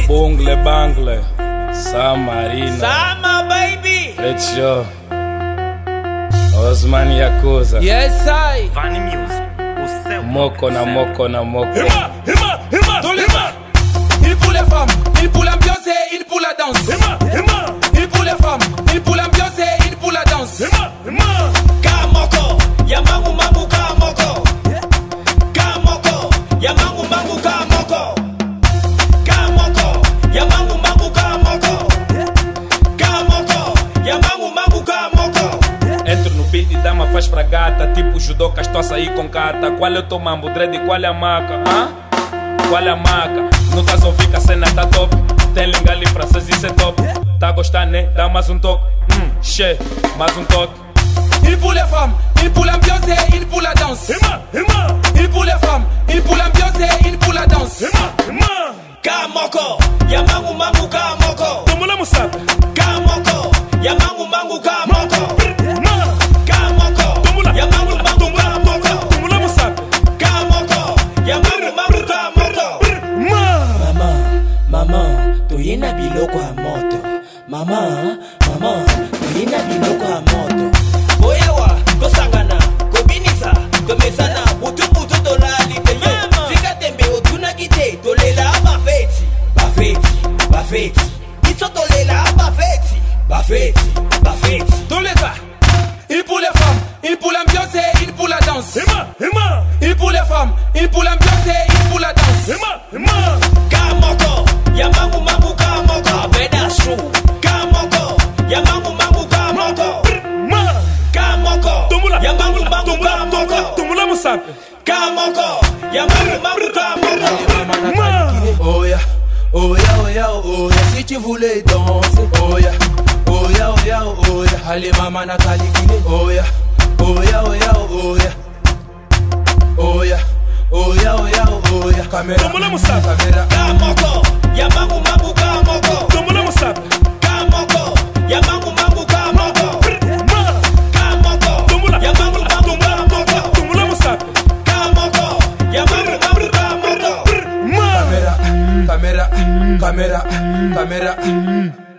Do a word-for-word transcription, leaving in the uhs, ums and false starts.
Bungle Bangle, Samarina, Sama baby. Let's show. Osman Yakuza. Yes I. Vani Music. O céu. Moko na moko na moko. Hima, hima, hima, Tous les hima, Il pour les femmes, il pour l'ambiance et il pour la danse. hima, hima, Il pour les femmes, il pour l'ambiance et il pour la danse. hima, hima. Kamoko, yamangu mangu kamoko. Kamoko, yamangu mangu kamoko. Kamoko, yamangu mangu kamoko. Kamoko, yamangu mangu kamoko. Entro no beat e dama faz pra gata. Tipo judoca, estou a sair com cata. Qual é o teu mambo, dread, qual é a maca? Hã? Qual é a maca? Não estás a ouvir que a cena tá top. Tem língua ali francês, isso é top. Tá a gostar, né? Dá mais um toque. Hum, che, mais um toque. Il pour les femmes, il pour l'ambiance et il pour la danse. Hima, hima, Il pour les femmes, il pour l'ambiance et il pour la danse. hima, hima. Kamoko, yamangu mangu kamoko. Tumula musabe. Kamoko, yamangu mangu kamoko. Hima, Kamoko, tumula, yamangu mangu kamoko. tumula musabe. Kamoko, yamangu mangu kamoko. Hima. Mama, mama, toyena biloko ya moto. Mama, mama, toyena biloko ya moto. Oyewa, kosangana, kobinisa, komesana, butu butu tolali teye. Fika tembe otuna kite, tolela bafeti. Bafeti, bafeti. Iso tolela bafeti. Bafeti, bafeti. Toleka. Il pour les femmes, il pour l'ambiance et il pour la danse. Hima, hima, Il pour les femmes, il pour l'ambiance et il pour la danse. hima, hima. Kamoko, yamangu mangu kamoko. Beda shrew. Kamoko, yamangu mangu kamoko. Hima. Kamoko, Tumula, yamangu tumula, mangu tumula, tumula, kamoko. tumula musabe. Kamoko, yamangu mangu kamoko. Hima. Oh yeah, oh yeah, oh yeah, oh yeah. Si tu voulais danser, oh yeah, oh yeah, oh yeah, oh yeah. Allez maman na kalikile, oh yeah, oh yeah, oh yeah, oh yeah. Oh yeah, oh yeah, oh yeah, oh yeah. Caméra, Tumula musabe. caméra. Kamoko, yamangu mangu kamoko. Tumula musabe. Kamoko, yamangu mangu kamoko. Hima. Kamoko, Tumula, yamangu tumula, mangu tumula, tumula, kamoko. tumula musabe. Kamoko, yamangu mangu kamoko. Hima. Caméra, caméra, caméra, caméra.